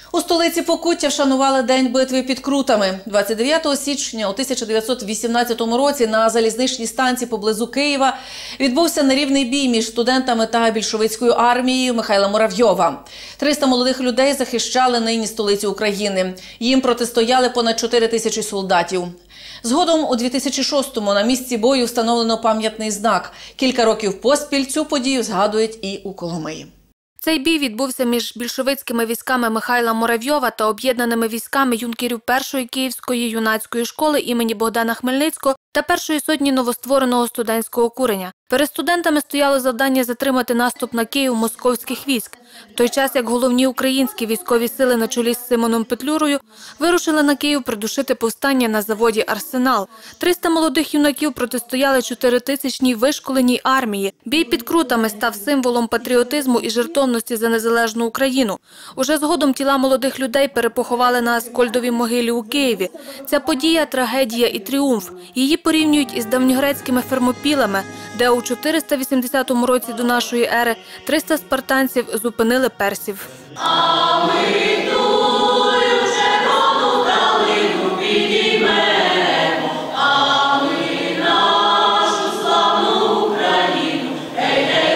У столиці Покуття вшанували День битви під Крутами. 29 січня у 1918 році на залізничній станції поблизу Києва відбувся нерівний бій між студентами та більшовицькою армією Михайла Муравйова. 300 молодих людей захищали нині столицю України. Їм протистояли понад 4 тисячі солдатів. Згодом у 2006-му на місці бою встановлено пам'ятний знак. Кілька років поспіль цю подію згадують і у Коломиї. Цей бій відбувся між більшовицькими військами Михайла Муравйова та об'єднаними військами юнкерів першої Київської юнацької школи імені Богдана Хмельницького та першої сотні новоствореного студентського куреня. Перед студентами стояло завдання затримати наступ на Київ московських військ. В той час, як головні українські військові сили на чолі з Симоном Петлюрою вирушили на Київ придушити повстання на заводі «Арсенал». 300 молодих юнаків протистояли 4-тисячній вишколеній армії. Бій під Крутами став символом патріотизму і жертовності за незалежну Україну. Уже згодом тіла молодих людей перепоховали на Аскольдовій могилі у Києві. Ця подія – трагедія і тріумф. Її порівнюють із давньогрецькими Фермопілами, де у 480 році до нашої ери 300 спартанців зупинили персів. А ми тую червону калину підіймемо, а ми нашу славну Україну, гей,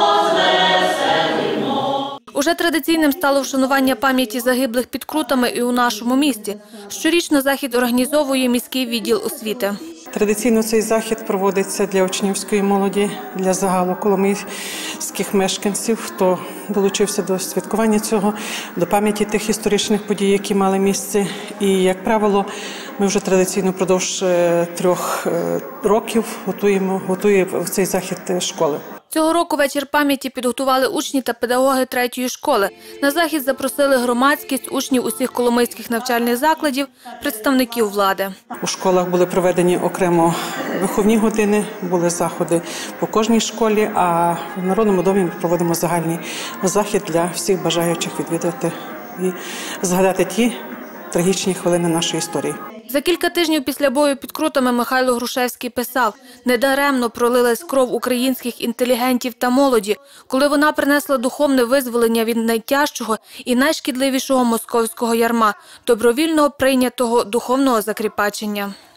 розвеселимо. Уже традиційним стало вшанування пам'яті загиблих під Крутами і у нашому місті. Щорічно захід організовує міський відділ освіти. Традиційно цей захід проводиться для учнівської молоді, для загалу коломийських мешканців, хто долучився до святкування цього, до пам'яті тих історичних подій, які мали місце. І, як правило, ми вже традиційно впродовж 3 років готує в цей захід школи. Цього року вечір пам'яті підготували учні та педагоги 3-ї школи. На захід запросили громадськість, учнів усіх коломийських навчальних закладів, представників влади. У школах були проведені окремо виховні години, були заходи по кожній школі, а в Народному домі ми проводимо загальний захід для всіх бажаючих відвідати і згадати ті трагічні хвилини нашої історії. За кілька тижнів після бою під Крутами Михайло Грушевський писав: «Недаремно пролилась кров українських інтелігентів та молоді, коли вона принесла духовне визволення від найтяжчого і найшкідливішого московського ярма – добровільного прийнятого духовного закріпачення».